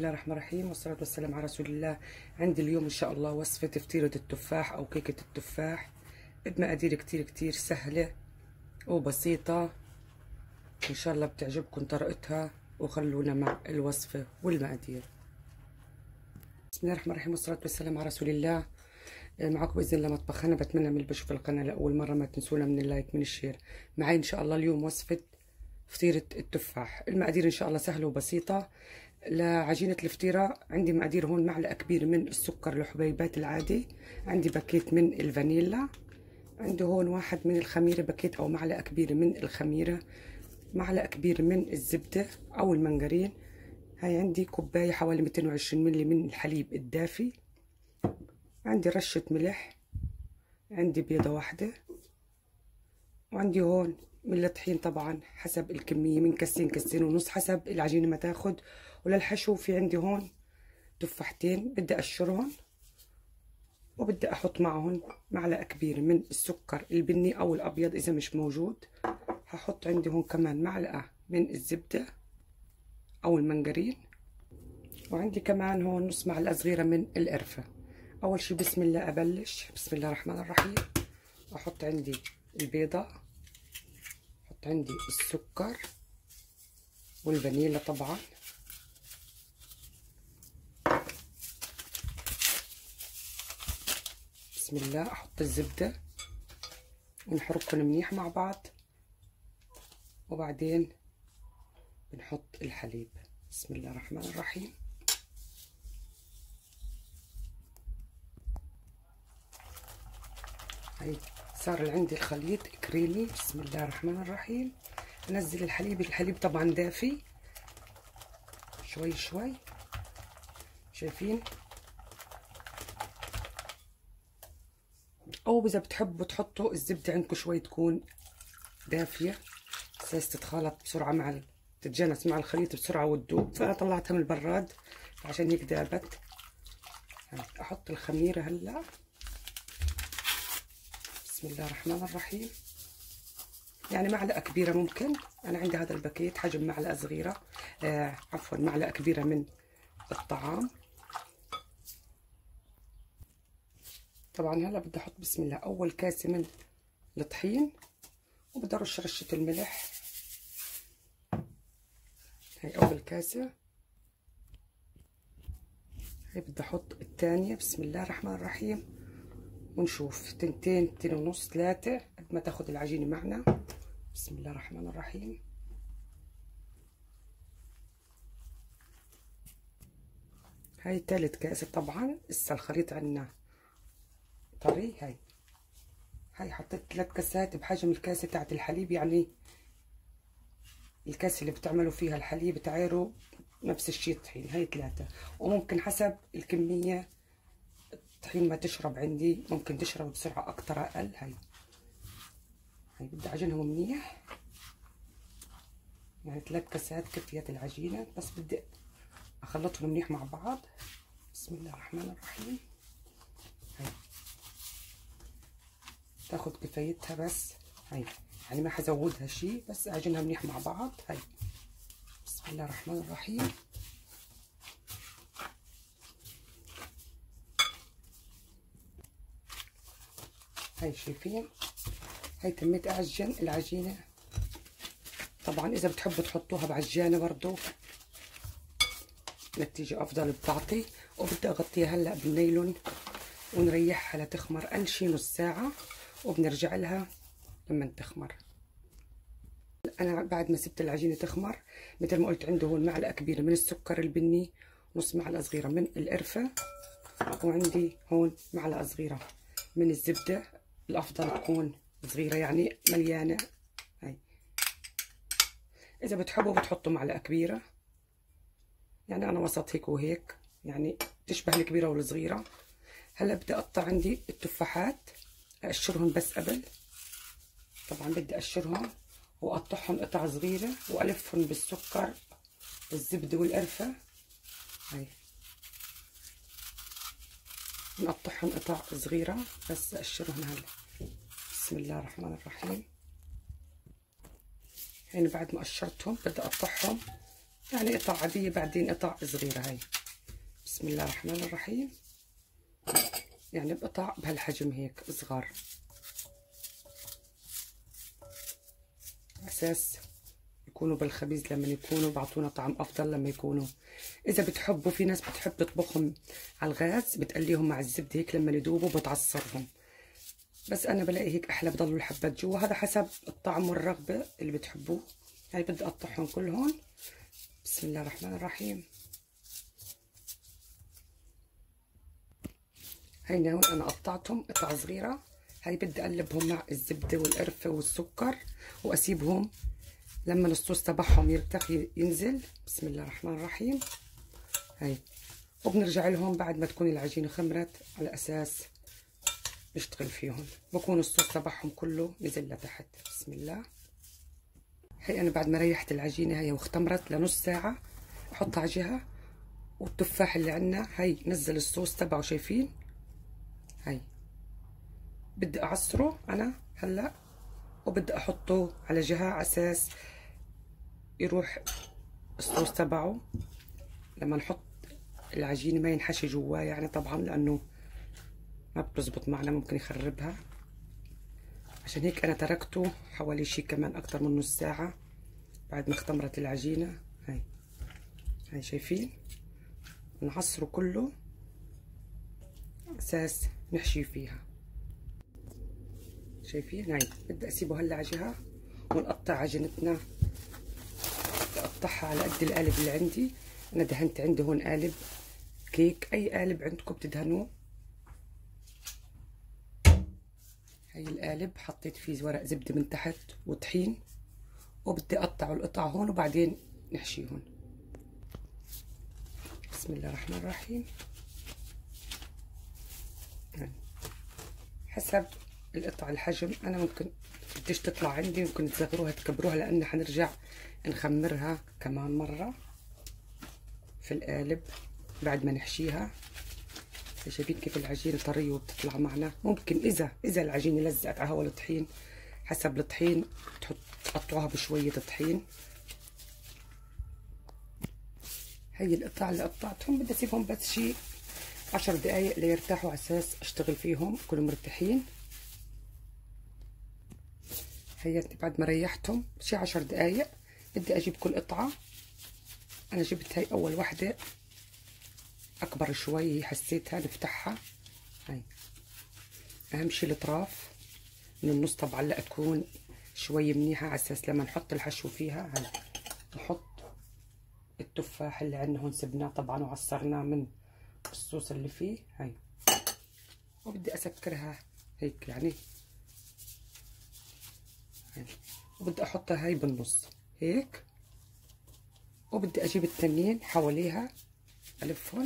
الله الرحمن الرحيم، والصلاة والسلام على رسول الله. عندي اليوم إن شاء الله وصفة فطيرة التفاح أو كيكة التفاح بمقادير كتير سهلة وبسيطة. إن شاء الله بتعجبكم طريقتها، وخلونا مع الوصفة والمقادير. بسم الله الرحمن الرحيم، والصلاة والسلام على رسول الله. معكم بإذن الله مطبخ. أنا بتمنى من اللي بشوف القناة لأول مرة ما تنسونا من اللايك من الشير. معي إن شاء الله اليوم وصفة فطيرة التفاح. المقادير إن شاء الله سهلة وبسيطة. لعجينة الفطيرة عندي مقادير هون: معلقة كبيرة من السكر الحبيبات العادي، عندي باكيت من الفانيلا، عندي هون واحد من الخميرة باكيت أو معلقة كبيرة من الخميرة، معلقة كبيرة من الزبدة أو المنجرين، هاي عندي كوباية حوالي 220 ملي من الحليب الدافي، عندي رشة ملح، عندي بيضة واحدة، وعندي هون من الطحين طبعا حسب الكمية من كاسين كاسين ونص حسب العجينة ما تاخد. وللحشو في عندي هون تفاحتين بدي أقشرهم، وبدي أحط معهم معلقة كبيرة من السكر البني أو الأبيض إذا مش موجود. هحط عندي هون كمان معلقة من الزبدة أو المنجرين، وعندي كمان هون نص معلقة صغيرة من القرفة. أول شي بسم الله أبلش. بسم الله الرحمن الرحيم. أحط عندي البيضة، أحط عندي السكر والفانيلا طبعا، بسم الله. أحط الزبدة ونحركهم منيح مع بعض، وبعدين بنحط الحليب. بسم الله الرحمن الرحيم. هي صار عندي الخليط كريمي. بسم الله الرحمن الرحيم. انزل الحليب طبعا دافي شوي شوي، شايفين؟ او اذا بتحبوا تحطوا الزبده عندكم شوي تكون دافيه اساس تتخلط بسرعه تتجانس مع الخليط بسرعه وتذوب. فانا طلعتها من البراد عشان هيك دابت. احط الخميره هلا. بسم الله الرحمن الرحيم. يعني معلقه كبيره ممكن، انا عندي هذا الباكيت حجم معلقه صغيره، عفوا معلقه كبيره من الطعام. طبعا هلا بدي احط بسم الله اول كاسه من الطحين، وبدي ارش رشه الملح. هي اول كاسه، هي بدي احط الثانيه. بسم الله الرحمن الرحيم. ونشوف تنتين ونص 3 قد ما تاخد العجينه معنا. بسم الله الرحمن الرحيم. هاي ثالث كاسه طبعا، لسه الخليط عنا طري. هاي حطيت 3 كاسات بحجم الكاسه تاعت الحليب، يعني الكاسه اللي بتعملوا فيها الحليب تعيروا نفس الشيء طحين. هاي 3، وممكن حسب الكميه الطحين ما تشرب عندي، ممكن تشرب بسرعه اكتر اقل. هاي بدي اعجنهم منيح، يعني 3 كاسات كفيت العجينه، بس بدي اخلطهم منيح مع بعض. بسم الله الرحمن الرحيم. هاي تاخد كفايتها بس، هاي يعني ما حزودها شيء، بس اعجنها منيح مع بعض. هاي بسم الله الرحمن الرحيم. هاي شايفين؟ هاي تميت اعجن العجينه. طبعا اذا بتحبوا تحطوها بعجانه برضو نتيجه افضل بتعطي. وبدي اغطيها هلا بالنايلون ونريحها لتخمر اقل شي نص ساعه، وبنرجع لها لما تخمر. انا بعد ما سبت العجينه تخمر، مثل ما قلت عنده هون معلقه كبيره من السكر البني، نص معلقه صغيره من القرفه، وعندي هون معلقه صغيره من الزبده، الافضل تكون صغيره يعني مليانه. هاي اذا بتحبوا بتحطوا معلقه كبيره، يعني انا وسط هيك وهيك، يعني تشبه الكبيره والصغيره. هلا بدي اقطع عندي التفاحات، اقشرهم بس قبل. طبعا بدي اقشرهم واقطعهم قطع صغيره، والفهم بالسكر والزبده والقرفه. هاي نقطعهم قطع صغيره بس اقشرهم هلا. بسم الله الرحمن الرحيم. يعني بعد ما قشرتهم بدي اقطعهم يعني قطع عادية بعدين قطع صغيرة. هاي بسم الله الرحمن الرحيم، يعني بقطع بهالحجم هيك صغار، اساس يكونوا بالخبيز لما يكونوا بعطونا طعم افضل. لما يكونوا اذا بتحبوا، في ناس بتحب تطبخهم على الغاز بتقليهم مع الزبده هيك لما يذوبوا بتعصرهم، بس انا بلاقي هيك احلى، بضلوا الحبات جوا. هذا حسب الطعم والرغبه اللي بتحبوه. هاي بدي اقطعهم كلهم. بسم الله الرحمن الرحيم. هينا هون انا قطعتهم قطع صغيره. هاي بدي اقلبهم مع الزبده والقرفه والسكر واسيبهم لما الصوص تبعهم يرتاح ينزل. بسم الله الرحمن الرحيم. هاي وبنرجع لهم بعد ما تكون العجينه خمرت على اساس نشتغل فيهم، بكون الصوص تبعهم كله نزل لتحت. بسم الله. هي انا بعد ما ريحت العجينه هي واختمرت لنص ساعه احطها على جهه، والتفاح اللي عندنا هي نزل الصوص تبعه. شايفين؟ هاي بدي اعصره انا هلا وبدي احطه على جهه على اساس يروح الصوص تبعه لما نحط العجينه ما ينحشي جواه، يعني طبعا لانه ما بتزبط معنا ممكن يخربها. عشان هيك انا تركته حوالي شي كمان اكتر من نص ساعه بعد ما اختمرت العجينه. هاي شايفين؟ نعصره كله اساس نحشي فيها. شايفين؟ هاي بدي اسيبه هلا على جهه ونقطع عجينتنا. بقطعها على قد القالب اللي عندي. انا دهنت عندي هون قالب كيك، اي قالب عندكم بتدهنوه. هاي القالب حطيت فيه ورق زبده من تحت وطحين، وبدي اقطعه القطع هون وبعدين نحشيهم. بسم الله الرحمن الرحيم. حسب القطع الحجم، انا ممكن بديش تطلع عندي ممكن تصغروها تكبروها لان حنرجع نخمرها كمان مره في القالب بعد ما نحشيها. شايفين كيف العجينه طريه وبتطلع معنا. ممكن اذا العجينه لزقت على هوا الطحين، حسب الطحين تقطعوها بشويه طحين. هي القطع اللي قطعتهم بدي اسيبهم بس شي 10 دقايق ليرتاحوا على اساس اشتغل فيهم يكونوا مرتاحين. هي بعد ما ريحتهم شي 10 دقايق بدي اجيب كل قطعه. انا جبت هاي اول وحده اكبر شوي، حسيتها نفتحها. هاي اهم شي الاطراف من النص طبعا لا تكون شوي منيحه على اساس لما نحط الحشو فيها. هاي نحط التفاح اللي عندنا هون سبناه طبعا وعصرناه من الصوص اللي فيه. هاي وبدي اسكرها هيك يعني. هاي وبدي احطها هاي بالنص هيك، وبدي اجيب التنين حواليها الفهم.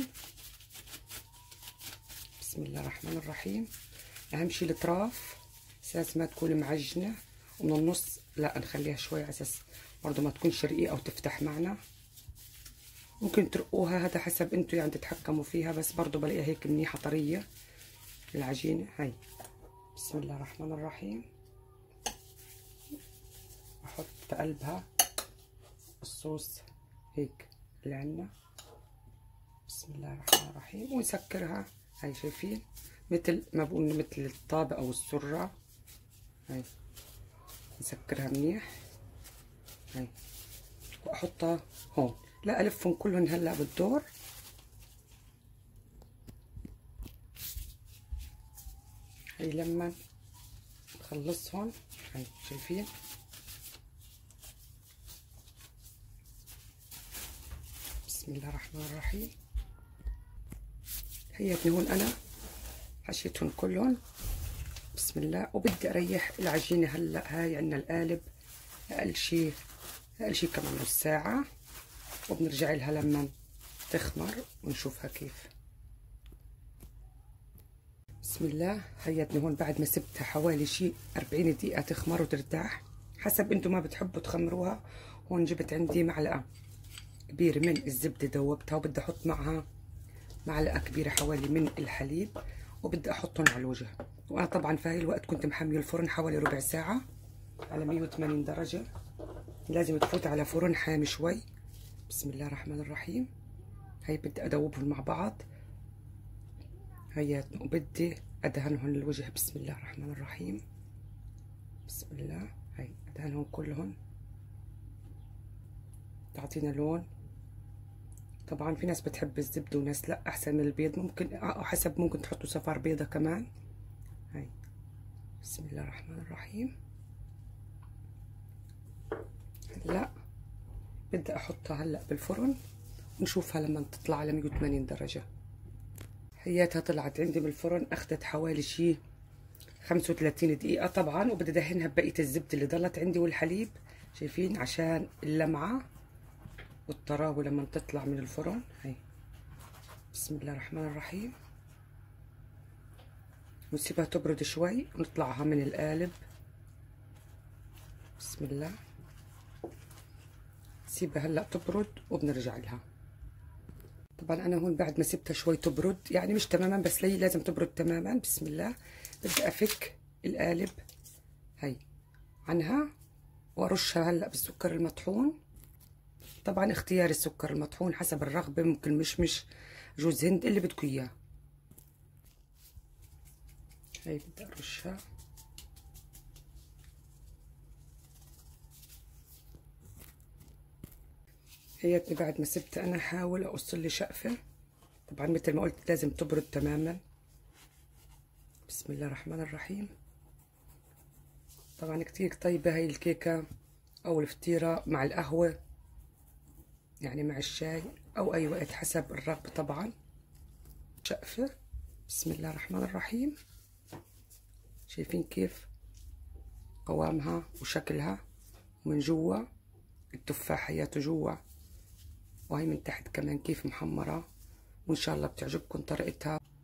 بسم الله الرحمن الرحيم. اهم شي الاطراف اساس ما تكون معجنه، ومن النص لا نخليها شوي على اساس برضه ما تكونش رقيقه او تفتح معنا. ممكن ترقوها، هذا حسب انتو يعني تتحكموا فيها، بس برضه بلاقيها هيك منيحه طريه العجينه. هاي بسم الله الرحمن الرحيم. احط في قلبها الصوص هيك اللي عندنا. بسم الله الرحمن الرحيم. ونسكرها. هاي شايفين مثل ما بقول مثل الطابة او السرة. هاي نسكرها منيح. هاي واحطها هون. لا الفهم كلهم هلا بالدور. هاي لما نخلصهم. هاي شايفين؟ بسم الله الرحمن الرحيم. هيتني هون انا حشيتهم كلهم. بسم الله. وبدي اريح العجينه هلا. هاي عندنا القالب اقل شي كمان نص ساعه، وبنرجع لها لما تخمر ونشوفها كيف. بسم الله. هيتني هون بعد ما سبتها حوالي شي 40 دقيقه تخمر وترتاح حسب انتم ما بتحبوا تخمروها. هون جبت عندي معلقه كبيره من الزبده دوبتها، وبدي احط معها معلقه كبيره حوالي من الحليب، وبدي احطهم على الوجه. وانا طبعا في هاي الوقت كنت محميه الفرن حوالي ربع ساعه على 180 درجه. لازم تفوت على فرن حامي شوي بسم الله الرحمن الرحيم. هي بدي ادوبهم مع بعض هياتنا، وبدي ادهنهم الوجه. بسم الله الرحمن الرحيم. بسم الله. هي ادهنهم كلهم تعطينا لون. طبعا في ناس بتحب الزبدة وناس لا، احسن من البيض، ممكن حسب، ممكن تحطوا صفار بيضة كمان. هي بسم الله الرحمن الرحيم. هلا بدي احطها هلا بالفرن ونشوفها لما تطلع على 180 درجة. هياتها طلعت عندي من الفرن، اخذت حوالي شي 35 دقيقة طبعا، وبدي ادهنها ببقية الزبدة اللي ضلت عندي والحليب، شايفين، عشان اللمعة والطراوة لما تطلع من الفرن. هي بسم الله الرحمن الرحيم. ونسيبها تبرد شوي ونطلعها من القالب. بسم الله. سيبها هلا تبرد وبنرجع لها. طبعا انا هون بعد ما سبتها شوي تبرد، يعني مش تماما بس لازم تبرد تماما. بسم الله. بدي افك القالب هي عنها وارشها هلا بالسكر المطحون. طبعا اختياري السكر المطحون حسب الرغبة، ممكن مش جوز هند اللي بدكم اياه. هي بدي ارشها. هيتني بعد ما سبتها انا احاول اقص لي شقفة. طبعا مثل ما قلت لازم تبرد تماما. بسم الله الرحمن الرحيم. طبعا كتير طيبة هاي الكيكة او الفطيرة مع القهوة، يعني مع الشاي او اي وقت حسب الرغبة. طبعا شقفة. بسم الله الرحمن الرحيم. شايفين كيف قوامها وشكلها من جوا، التفاحيات جوا، وهي من تحت كمان كيف محمرة. وان شاء الله بتعجبكم طريقتها.